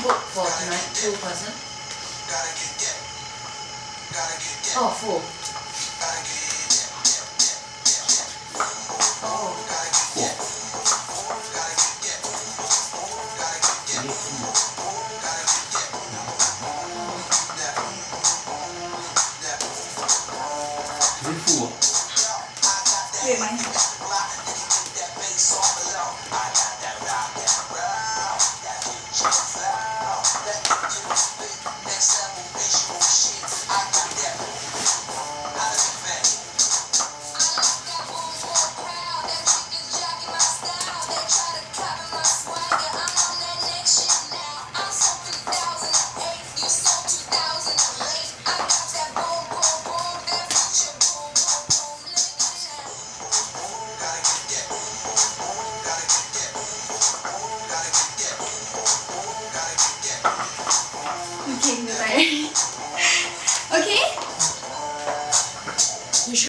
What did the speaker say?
book for tonight? 2 person? Oh, full. Vậy mày. Chìm người này.